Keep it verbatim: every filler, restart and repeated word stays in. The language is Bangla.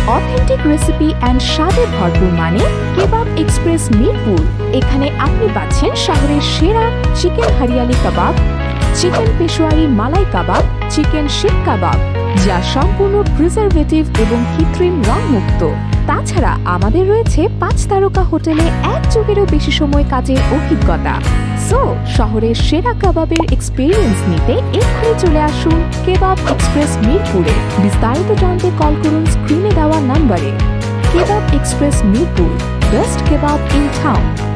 অথেন্টিক রেসিপি অ্যান্ড স্বাদে ভরপুর মানে কেবাব এক্সপ্রেস মিরপুর। এখানে আপনি পাচ্ছেন শহরের সেরা chicken hariyali kebab, chicken Peshawari malai kebab, chicken seekh kebab, যা সম্পূর্ণ প্রিজারভেটিভ এবং কৃত্রিম রং মুক্ত। তাছাড়া আমাদের রয়েছে পাঁচ তারকা হোটেলে এক যুগেরও বেশি সময় কাজের অভিজ্ঞতা। সো শহরের সেরা কাবাবের এক্সপিরিয়েন্স নিতে এক্ষুনি চলে আসুন কেবাব এক্সপ্রেস মিরপুরে। বিস্তারিত জানতে কল করুন স্ক্রিনে দেওয়া নম্বরে। Kebab express Mirpur, best kebab in town.